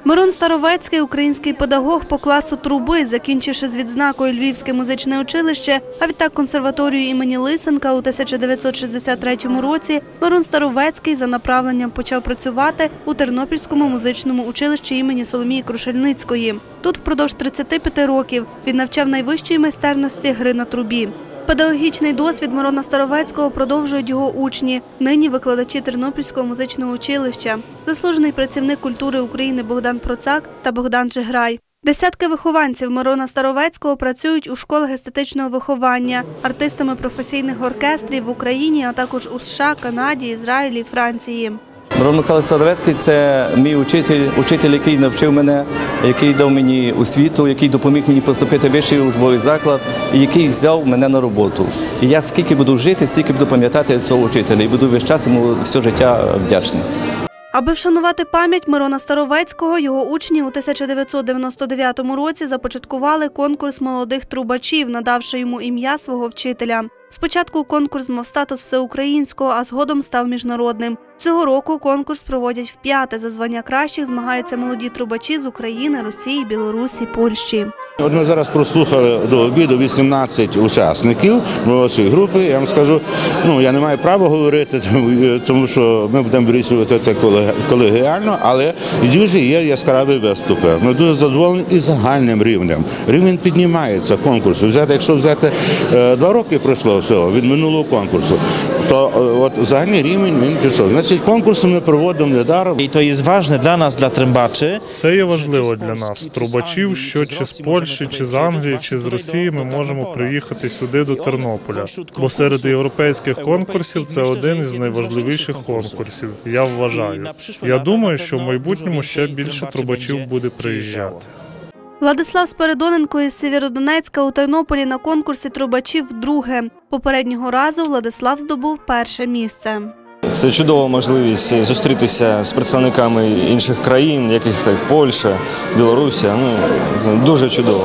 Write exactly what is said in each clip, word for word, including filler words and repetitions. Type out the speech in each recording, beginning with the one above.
Мирон Старовецький – український педагог по класу труби, закінчивши з відзнакою Львівське музичне училище, а відтак консерваторію імені Лисенка у тисяча дев'ятсот шістдесят третьому році, Мирон Старовецький за направленням почав працювати у Тернопільському музичному училищі імені Соломії Крушельницької. Тут впродовж тридцяти п'яти років він навчав найвищої майстерності гри на трубі. Педагогічний досвід Мирона Старовецького продовжують його учні, нині викладачі Тернопільського музичного училища, заслужений працівник культури України Богдан Процак та Богдан Джиграй. Десятки вихованців Мирона Старовецького працюють у школах естетичного виховання, артистами професійних оркестрів в Україні, а також у США, Канаді, Ізраїлі, Франції. Мирон Михайлович Старовецький – це мій учитель, учитель, який навчив мене, який дав мені освіту, який допоміг мені поступити в вищий учбовий заклад і який взяв мене на роботу. І я скільки буду жити, стільки буду пам'ятати цього вчителя і буду весь час йому все життя вдячний. Аби вшанувати пам'ять Мирона Старовецького, його учні у тисяча дев'ятсот дев'яносто дев'ятому році започаткували конкурс молодих трубачів, надавши йому ім'я свого вчителя. Спочатку конкурс мав статус всеукраїнського, а згодом став міжнародним. Цього року конкурс проводять вп'яте. За звання кращих змагаються молоді трубачі з України, Росії, Білорусі, Польщі. От ми зараз прослухали до обіду вісімнадцять учасників молодшої групи. Я вам скажу, ну я не маю права говорити, тому що ми будемо вирішувати це колегіально, але дуже є яскраві виступи. Ми дуже задоволені і загальним рівнем. Рівень піднімається конкурсу. Взяти, якщо взяти два роки пройшло всього від минулого конкурсу, то от загальний рівень він пішов. Значить, конкурси ми проводимо недаром. І то є важливо для нас, для тримбачі. Це є важливо для нас, трубачів, що чи з Польщі, чи з Англії, чи з Росії ми можемо приїхати сюди до Тернополя. Бо серед європейських конкурсів це один із найважливіших конкурсів, я вважаю. Я думаю, що в майбутньому ще більше трубачів буде приїжджати. Владислав Спиридоненко із Сєвєродонецька у Тернополі на конкурсі трубачів вдруге. Попереднього разу Владислав здобув перше місце. Це чудова можливість зустрітися з представниками інших країн, яких так Польща, Білорусія. Ну, дуже чудово.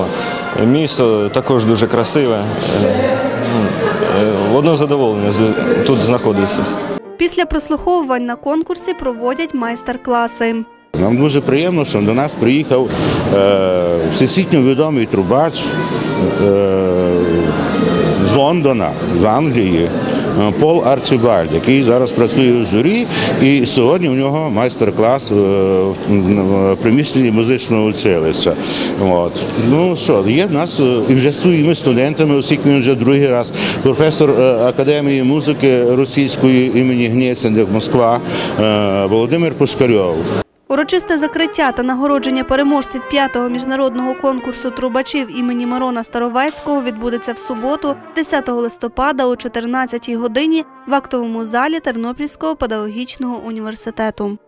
Місто також дуже красиве. Одно задоволення тут знаходитися. Після прослуховувань на конкурсі проводять майстер-класи. Нам дуже приємно, що до нас приїхав е, всесвітньо відомий трубач е, з Лондона, з Англії, Пол Арчибальд, який зараз працює в журі, і сьогодні у нього майстер-клас в приміщенні музичного училища. От. Ну що, є в нас і вже своїми студентами, оскільки він вже другий раз, професор Академії музики російської імені Гнєсіна, Москва, Володимир Пушкарьов. Урочисте закриття та нагородження переможців п'ятого міжнародного конкурсу трубачів імені Мирона Старовецького відбудеться в суботу, десятого листопада о чотирнадцятій годині в актовому залі Тернопільського педагогічного університету.